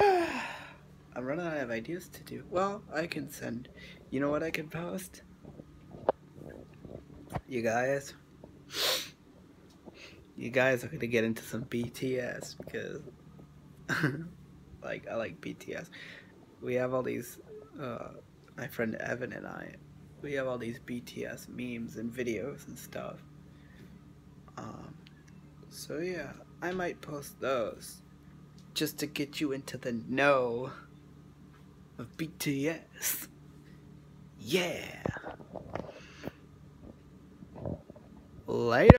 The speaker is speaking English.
I'm running out of ideas to do. Well, I can send. You know what I can post? You guys. You guys are gonna get into some BTS because, like, I like BTS. We have all these. My friend Evan and I, we have all these BTS memes and videos and stuff. Um, so yeah, I might post those just to get you into the know of BTS. Yeah. Later.